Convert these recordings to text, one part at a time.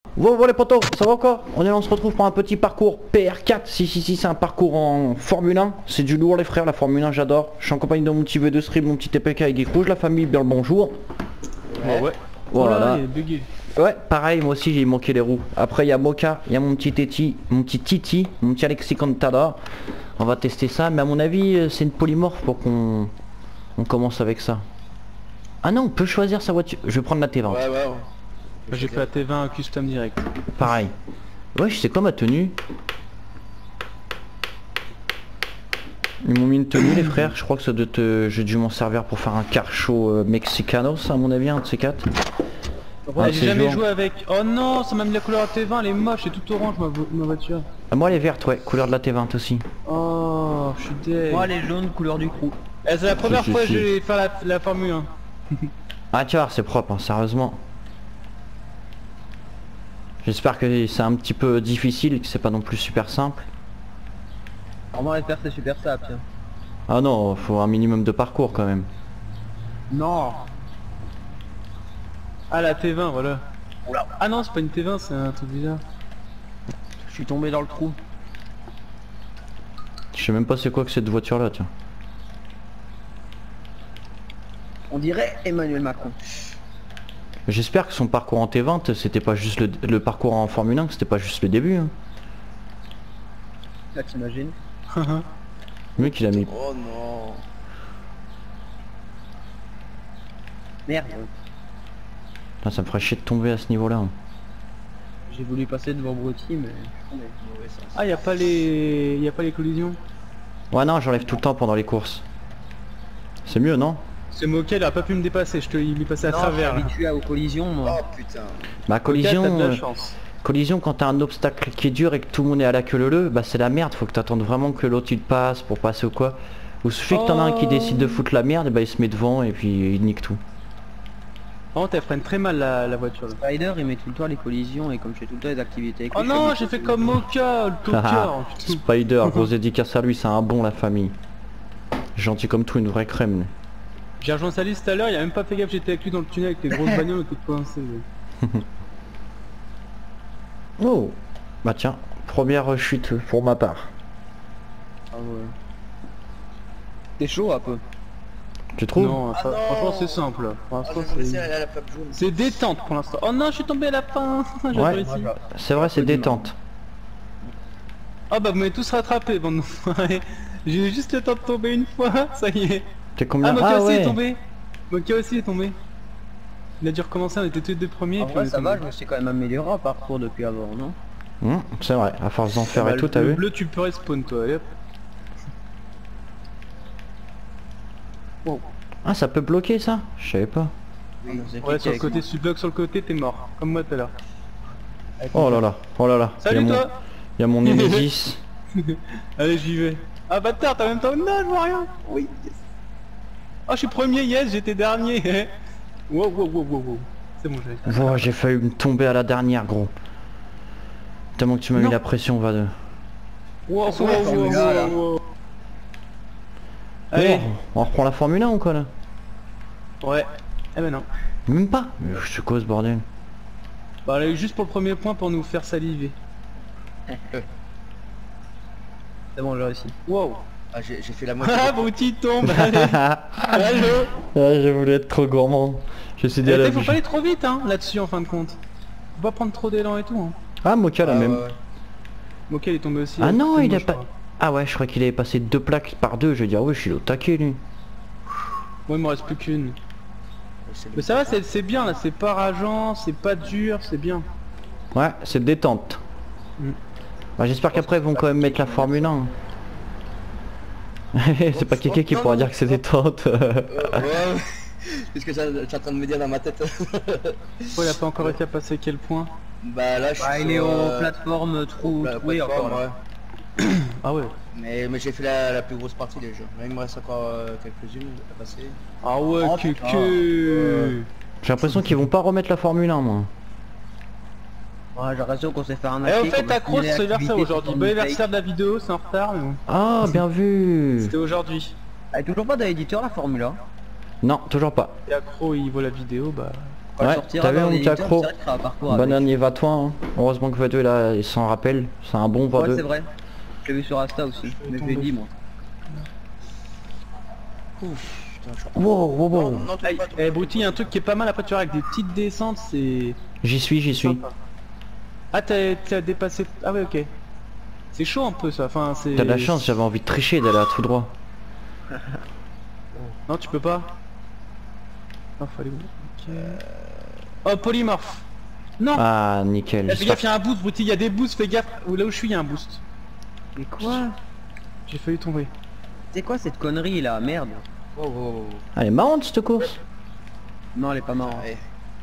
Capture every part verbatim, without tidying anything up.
Bon, bon les potos, ça va quoi? On est là, on se retrouve pour un petit parcours P R quatre. Si si si, c'est un parcours en Formule un. C'est du lourd les frères, la Formule un j'adore. Je suis en compagnie de mon petit V deux Stream, mon petit T P K et Geek Rouge, la famille, bien le bonjour. Ouais, ouais. Voilà. Oula, il est bugué. Ouais, pareil, moi aussi j'ai manqué les roues. Après il y a Moka, il y a mon petit Titi, mon petit Titi, mon petit Alexis Contador. On va tester ça, mais à mon avis c'est une polymorphe pour qu'on on commence avec ça. Ah non, on peut choisir sa voiture. Je vais prendre la T vingt. Ouais, ouais, ouais. J'ai fait la T vingt custom direct. Pareil. Ouais, je sais quoi ma tenue. Ils m'ont mis une tenue les frères, je crois que ça doit te... j'ai dû m'en servir pour faire un car show euh, mexicanos à mon avis, un de ces quatre. Ouais, j'ai jamais joué avec... Oh non, ça m'a mis la couleur T vingt, elle est moche, c'est tout orange ma, vo ma voiture. Ah, moi elle est verte, ouais, couleur de la T vingt aussi. Oh, je suis deg. Moi elle est jaune, couleur du crew. Eh, c'est la première Si, fois si, que si. je vais faire la, la Formule un. Ah tu vois, c'est propre, hein, sérieusement. J'espère que c'est un petit peu difficile et que c'est pas non plus super simple. Normalement les faire c'est super simple. Tiens. Ah non, faut un minimum de parcours quand même. Non. Ah la T vingt, voilà. Oula. Ah non, c'est pas une T vingt, c'est un truc bizarre. Je suis tombé dans le trou. Je sais même pas c'est quoi que cette voiture là, tiens. On dirait Emmanuel Macron. J'espère que son parcours en T vingt c'était pas juste le, le parcours en Formule un, que c'était pas juste le début. Hein. Là t'imagines. Le mec il a mis... Oh non. Merde. Putain, ça me ferait chier de tomber à ce niveau là. Hein. J'ai voulu passer devant Brutti mais... Mauvais sens. Ah, y a pas les... y a pas les collisions. Ouais non, j'enlève tout le temps pendant les courses. C'est mieux non? Ce Moquet il a pas pu me dépasser, je te... il m'est passé à Non, travers je suis là. habitué aux collisions moi. Oh putain. Bah collision... Moquet, t'as de la euh, chance. Collision quand t'as un obstacle qui est dur et que tout le monde est à la queue leu leu, bah c'est la merde, faut que t'attendes vraiment que l'autre il passe pour passer ou quoi. Ou suffit que t'en as un qui Oh. décide de foutre la merde, et bah il se met devant et puis il nique tout. Oh, t'as freine très mal la, la voiture là. Spider il met tout le temps les collisions et comme je fais tout le temps les activités avec Oh lui, non, je j'ai fais fait comme Moka, le toqueur. putain. Spider, grosse dédicace à lui, c'est un bon la famille. Gentil comme tout, une vraie crème. lui. J'ai rejoint sa liste tout à l'heure, il a même pas fait gaffe, j'étais avec lui dans le tunnel avec les grosses bagnoles tout coincées. Oh. Bah tiens, première chute pour ma part. Ah ouais. T'es chaud un peu. Tu trouves? Non, Ah ça- non. franchement c'est simple. Pour Ah, l'instant, je vais laisser c'est... aller à la flamme jaune. C'est détente pour l'instant. Oh non, je suis tombé à la fin. J'ai Ouais. réussi. C'est vrai, c'est détente. Oh bah vous m'avez tous rattrapé, bande d'enfoirés. J'ai eu juste le temps de tomber une fois, ça y est. T'es Ah, combien? Moka Ah aussi est ouais. tombé. Moka aussi est tombé. Il a dû recommencer, on était tous les deux premiers. En puis on vrai est ça tombé. va, je me suis quand même amélioré en parcours depuis avant, non? Hum, c'est vrai, à force d'en faire Bah, et tout, le- t'as le vu? bleu tu peux respawn toi, allez hop. Wow. Ah ça peut bloquer ça? Je savais pas. Oui, vous êtes Ouais, cliqué sur le avec côté, moi. si tu bloques sur le côté, t'es mort. Comme moi tout à l'heure. Avec Oh moi. là là, oh là là. Salut y a mon... toi. y a mon Nemesis. Allez, j'y vais. Ah bâtard, t'as même pas... Non, je vois rien. Oui, yes. Oh, je suis premier, yes, j'étais dernier. Wow, wow, wow, wow, wow. C'est bon, j'ai... Oh, j'ai failli me tomber à la dernière gros. Tellement que tu m'as mis Non. la pression, va de... Wow, wow, sur la wow, Formule un, là. wow, wow. Allez. Oh, on reprend la Formule un ou quoi là? Ouais. Eh ben non. Même pas. Mais c'est quoi ce bordel? Bah, elle a eu juste pour le premier point pour nous faire saliver. C'est bon, j'ai réussi. Wow. Ah, j'ai j'ai fait la moitié. Ah, Brutti tombe. Allez. Allô. Ah, j'ai voulu être trop gourmand. Je suis dit à la Eh, faut bouche. pas aller trop vite, hein, là-dessus, en fin de compte. Faut pas prendre trop d'élan et tout, hein. Ah, Moka là Ah, même. ouais, ouais. Moka, il est tombé aussi. Ah hein, non, c'est il moi, a je pas... crois. Ah ouais, je crois qu'il avait passé deux plaques par deux. Je vais dire, oui, je suis au taquet lui. Moi, il me reste plus qu'une. C'est Mais ça va, c'est c'est bien, là, c'est pas rageant, c'est pas dur, c'est bien. Ouais, c'est détente. Mm. Bah, j'espère qu'après ils vont quand même mettre la Formule un. C'est pas quelqu'un qui Non, pourra non, dire que c'est non. détente. Euh, ouais, c'est ce que j'ai- j'étais en train de me dire dans ma tête. Pourquoi il a pas encore réussi à passer quel point? Bah là, je suis Bah, il sur, est aux euh, plateformes trou la trouées encore plateforme, là. ouais. Ah ouais. Mais, mais j'ai fait la, la plus grosse partie déjà. Là, il me reste encore euh, quelques-unes à passer. Ah ouais, Oh, que putain. que... J'ai l'impression qu'ils vont pas remettre la Formule un moi. Ouais, j'ai l'impression qu'on s'est fait un Et au fait, Accro, c'est anniversaire aujourd'hui. Bon anniversaire de la vidéo, c'est en retard, mais bon. Ah, bien vu. C'était aujourd'hui. Elle est toujours pas dans l'éditeur la Formule un. Non, toujours pas. Et Accro, il voit la vidéo, bah... Quand Ouais, elle sortira t'as vu dans mon petit l'éditeur, accro? direct, elle va parcourir avec. Banane et va toi hein. Heureusement que V deux là il s'en rappelle. C'est un bon V Ouais, deux. c'est vrai. Je l'ai vu sur Insta aussi. Mais je l'ai dit moi. Ouf, putain, je Wow, wow, wow. Non, non, tombe Eh, pas, tombe eh pas. Brouti, il y a un truc qui est pas mal après tu vois avec des petites descentes, c'est... J'y suis, j'y suis. sympa. Ah t'as t'as dépassé... Ah ouais ok. C'est chaud un peu ça, enfin c'est... T'as de la chance, j'avais envie de tricher d'aller à tout droit. Non tu peux pas. Non faut aller où? Ok. Oh polymorphe. Non. Ah nickel. Eh, fais j'espère gaffe, il y a un boost Brouti, il y a des boosts, fais gaffe. Où là où je suis il y a un boost. Mais quoi? J'ai failli tomber. C'est quoi cette connerie là? Merde. Oh, oh, oh. Ah, elle est marrante cette course. Non, elle est pas marrante. Ouais.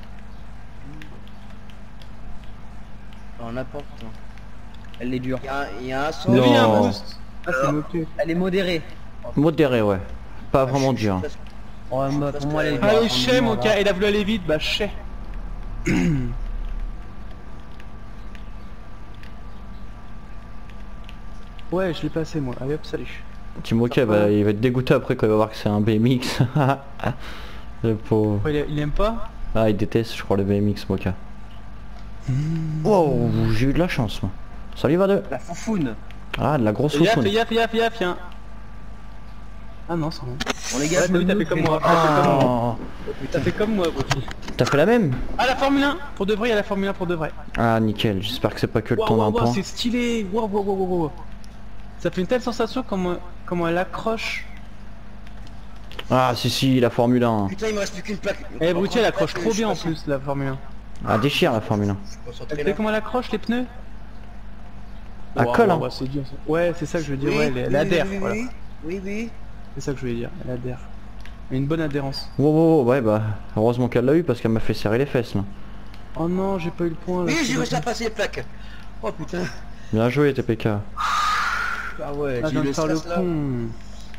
Non, n'importe. Elle est dure. Il y a un, il y a un son. T'as vu, il y a un Non. boost. Ah c'est moqué. Elle est modérée. Modéré ouais. Pas vraiment Je suis dur. presque- Oh, bah, pour moi, elle est dure. Allez Enfin, chais moi, mon là. gars, il a voulu aller vite, bah chais. Ouais je l'ai passé moi, allez hop salut. Tu moquais, bah il va être dégoûté après quand il va voir que c'est un B M X. Le pauvre. Ouais, il, il aime pas. Ah il déteste je crois le B M X Moka. Wow, j'ai eu de la chance moi. Salut va deux. La foufoune. Ah de la grosse Fais gaffe, foufoune. fais gaffe, fais gaffe, fais gaffe, y'a un... Ah non c'est bon. Bon les gars, Ouais, je t'as me vu, t'as mouille, fait comme mais- moi. T'as fait comme moi. Oh, T'as fait comme moi Brouti. t'as fait la même? Ah la Formule un. Pour de vrai, il y a la Formule un pour de vrai. Ah nickel, j'espère que c'est pas que le Waouh, temps d'un waouh, waouh, point. c'est stylé. Waouh, waouh, waouh, waouh, waouh. Ça fait une telle sensation comment, comment elle accroche. Ah si si la Formule un. Putain, il me reste plus qu'une plaque. Eh Brouti elle accroche Je trop suis bien en passé- plus la Formule un. Ah déchire la Formule un. Je suis Tu concentré sais là. comment elle accroche les pneus? Ah, Waouh, colle, hein. waouh, c'est dur, ça. Ouais c'est ça que je veux dire, Oui, ouais, elle, elle oui, adhère oui, voilà. oui, oui, oui. C'est ça que je voulais dire, elle adhère. Elle a une bonne adhérence. Wow, wow, wow, ouais bah heureusement qu'elle l'a eu parce qu'elle m'a fait serrer les fesses là. Oh non j'ai pas eu le point là. Oui, c'est j'ai bon. réussi à passer les plaques. Oh putain. Bien joué T P K. Ah ouais, Ah, je j'ai viens eu de le faire le stress là. con.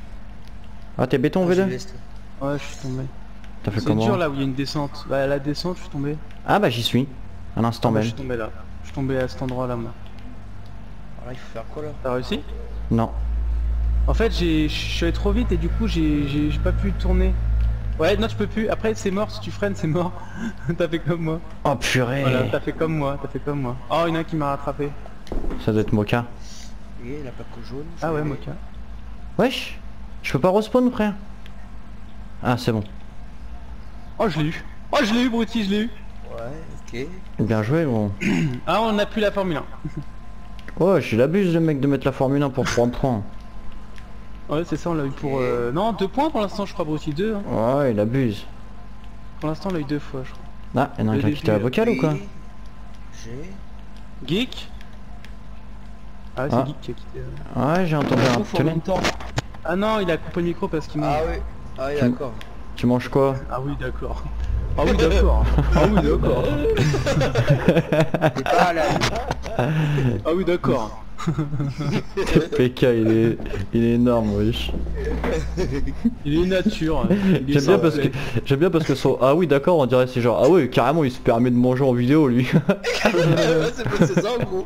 Ah t'es béton Ah, j'ai eu V deux? le stress. Ouais je suis tombé. T'as fait C'est comment? dur là où il y a une descente. Bah la descente je suis tombé. Ah bah j'y suis. Un instant Ah, bah, même. je suis tombé là. Je suis tombé à cet endroit là moi. Alors, il faut faire quoi là? T'as réussi? Non. En fait j'ai, je suis allé trop vite et du coup j'ai, j'ai, j'ai pas pu tourner. Ouais non tu peux plus. Après c'est mort, si tu freines c'est mort. T'as fait comme moi. Oh purée. Voilà, t'as fait comme moi, t'as fait comme moi. Oh il y en a un qui m'a rattrapé. Ça doit être Moka. Et la plaque jaune. Ah ouais je vais- Moka. Wesh. Je peux pas respawn frère. Ah c'est bon. Oh je l'ai eu. Oh je l'ai eu Brouti, je l'ai eu. Ouais, ok. Bien joué bon. Ah on a plus la Formule un. Oh j'ai l'abuse le mec de mettre la Formule un pour trois points. Ouais c'est ça on l'a eu pour... Euh... Non deux points pour l'instant je crois Brouti, deux. Hein. Ouais il abuse. Pour l'instant on l'a eu deux fois je crois. Ah y'en a un Le qui a début, quitté la là. vocale ou quoi? Oui. J'ai. Geek. Ah ouais, c'est Ah. Geek qui a quitté. euh. Ouais j'ai entendu un Ouf, en télé. même temps. Ah non il a coupé le micro parce qu'il mange. Ah oui. Ah oui, Tu- d'accord. Tu manges quoi? Ah oui d'accord. Ah oui d'accord. Ah oui d'accord. T'es pas là. Ah oui d'accord. T P K il est, il est énorme wesh. Il est nature. Il est J'aime bien sans parce que plaie. j'aime bien parce que son ah oui d'accord on dirait c'est genre ah oui carrément il se permet de manger en vidéo lui. Ouais, c'est c'est ça en gros.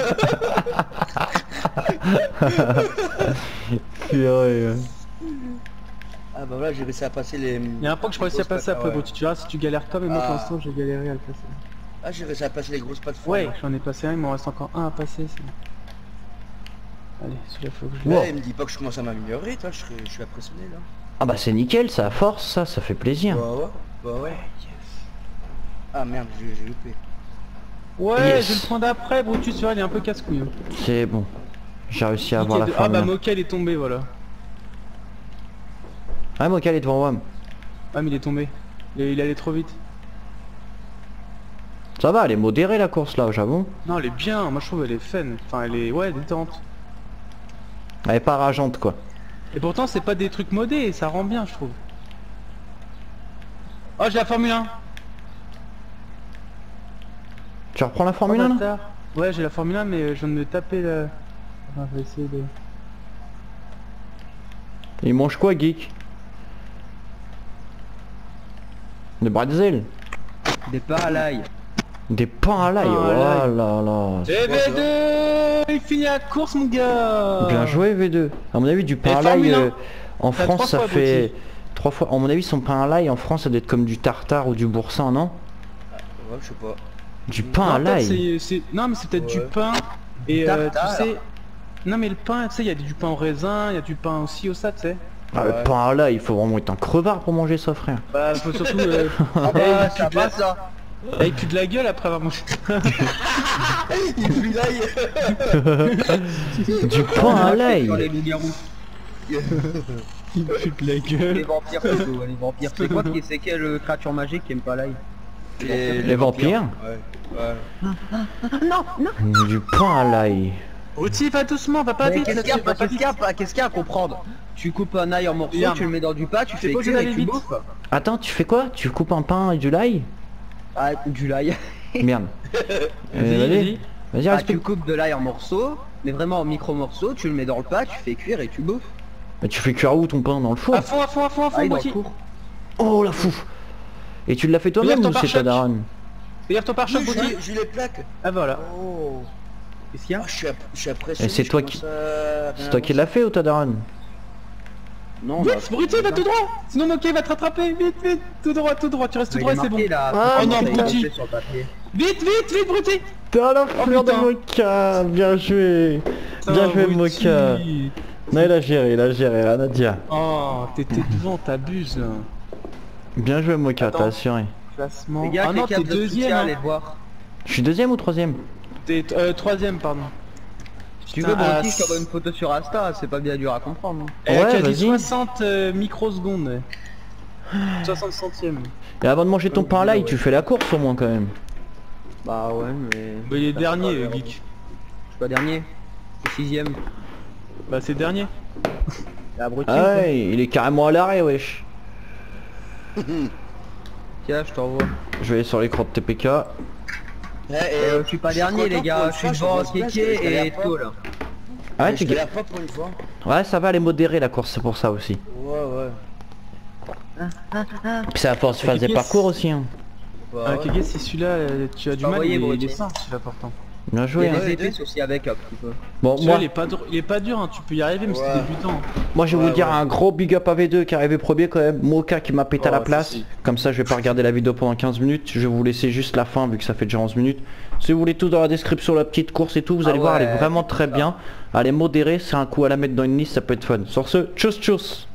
Purée, ouais. Ah bah voilà, j'ai réussi à passer les... Il y a un point que je réussi à passer après Brouti, tu verras si tu galères pas mais moi pour Ah. l'instant j'ai galéré à le passer. Ah, j'ai réussi à passer les grosses plateformes. Ouais j'en ai passé un, il m'en reste encore un à passer. c'est bon. Allez celui-là faut que je Ouais, le... il me dit pas que je commence à m'améliorer, toi, je, serais- je suis impressionné là. Ah bah c'est nickel ça à force ça ça fait plaisir. Bah ouais, bah ouais. Ah merde, j'ai j'ai loupé. Ouais Yes. j'ai le point d'après Brouti, tu vois il est un peu casse-couille. hein. C'est bon. J'ai réussi à avoir la Geek est de- Ah Formule bah un. Moka il est tombé voilà. Ah Moka il est devant Wam. Ah mais il est tombé. Il, il allait trop vite. Ça va elle est modérée la course là j'avoue. Non elle est bien, moi je trouve elle est fun. Enfin elle est ouais détente. Elle est pas rageante quoi. Et pourtant c'est pas des trucs modés et ça rend bien je trouve. Oh j'ai la Formule un. Tu reprends la Formule Oh, un là? bâtard. Ouais j'ai la Formule un mais je viens de me taper la... Enfin je vais essayer de... Il mange quoi geek? Des bretzel? Des pas à l'ail. Des pains à l'ail, Pains oh à l'ail. là là. Et V deux il finit la course mon gars. Bien joué V deux. À mon avis du pain Et à l'ail Formule un. euh, en T'as France trois ça fois, fait Gauthier. trois fois. À mon avis son pain à l'ail en France ça doit être comme du tartare ou du boursin non? Ouais, je sais pas. Du pain Non, à peut-être l'ail. c'est- c'est- Non mais c'est peut-être du Ouais. pain. Et euh, tu tartare. sais... Non mais le pain, tu sais, il y a du pain au raisin, il y a du pain aussi au ça, tu sais. Ah, le Ouais. pain à l'ail, il faut vraiment être un crevard pour manger ça, frère. Bah faut surtout... Euh... Ah eh, bah, il ça pue de la- va ça. eh, il pue de la gueule après avoir mangé. Il pue l'ail. Du pain à l'ail. Sur les loups-garous. Il pue de la Les gueule. vampires plutôt, ouais, les vampires. C'est quoi qui c'est quelle créature magique qui aime pas l'ail? Les, Les vampires. Ouais. Ouais. Du pain à l'ail. Oti, va doucement, va pas Mais vite. Qu'est-ce qu'il y a là-dessus, va pas- pas qu'est-ce qu'il y a pas- qu'est-ce qu'il y a à comprendre? Tu coupes un ail en morceaux, Regarde. tu le mets dans du pain, tu T'es fais pas obligé cuire et d'aller tu vite. bouffes. Attends, tu fais quoi? Tu coupes un pain et du l'ail? Ah, du l'ail. Merde. Vas-y, Euh, vas-y. Vas-y, vas-y, Ah, tu explique. coupes de l'ail en morceaux, mais vraiment en micro morceaux, tu le mets dans le pain, tu fais cuire et tu bouffes. Mais tu fais cuire où ton pain? Dans le four? À fond, à fond, à fond, à fond, Ah, dans le Oti. four. Oh la fou. Et tu l'as fait toi-même Regarde ou ton c'est ta pare-choc. daronne? Regarde ton pare-choc, Oui, Oti. j'ai- j'ai les plaques. Ah voilà. Oh. Qu'est-ce qu'il y a? Ah, je suis, app- je suis impressionné. Et c'est je toi commence qui- à- C'est toi qui l'as fait ou ta daronne? Non, Vite, bah, Bruti, va tout droit. Sinon Moquet va te rattraper. Vite, vite. Tout droit, tout droit. Tu restes tout il droit est et c'est bon. marqué, là. Ah, Putain, non, il est Bruti. marqué sur le papier. Vite, vite, vite, Bruti. T'as la fleur de putain. Mocha. Bien joué. Bien joué Mocha. Non, il a géré, il a géré, rien à dire. Oh, t'étais devant, t'abuses. Bien joué Mocha, Attends. t'as assuré. Classement. Les gars, Ah non, quelqu'un t'es de deuxième. soutien, hein. allez voir. Je suis deuxième ou troisième? T'es euh, troisième, pardon. Si tu veux, Putain, Bruti, ah, je t'envoie une photo sur Insta, c'est pas bien dur à comprendre. hein. Elle a Ouais, quasi vas-y. soixante euh, microsecondes. ouais. soixante centièmes. Et avant de manger ton pain à l'ail, tu fais la course au moins quand même. Bah ouais, mais... Bah, il est Ça, dernier, c'est euh, pas geek. Je suis pas dernier. Je suis sixième. Bah, c'est dernier. C'est abruti. Ah ouais, il est carrément à l'arrêt, wesh. Tiens, je t'envoie. Je vais aller sur l'écran de T P K. Eh, eh, Euh, je suis pas dernier, content les gars. pour une Je suis fois, devant je reste Kéké place, je et galère pas. Tho, là. Ah ouais, je tu galère pas pour une fois. Ouais, ça va, elle est modérée la course, c'est pour ça aussi. Ouais, ouais. Puis c'est à force de faire des Kéké, parcours aussi, hein. Bah, Ah, ouais. Kéké, si celui-là, euh, tu as du Pas mal, envoyé, il, Bruti. il est simple, c'est important. Bien Il joué, y hein. a des ouais, épices ouais. aussi avec, un petit peu. Bon, Celui-là, moi, il est pas dur, il est pas dur, hein. Tu peux y arriver, mais Ouais. c'est débutant. moi je vais Ouais, vous dire ouais. un gros big up à V deux qui est arrivé premier quand même. Mocha qui m'a pété à Oh, la place. si, si. Comme ça, je vais pas regarder la vidéo pendant quinze minutes. Je vais vous laisser juste la fin vu que ça fait déjà onze minutes. Si vous voulez tout dans la description, la petite course et tout, vous Ah allez voir, elle est ouais, vraiment c'est très ça. bien. Elle est modérée, c'est un coup à la mettre dans une liste, ça peut être fun. Sur ce, tchuss tchuss.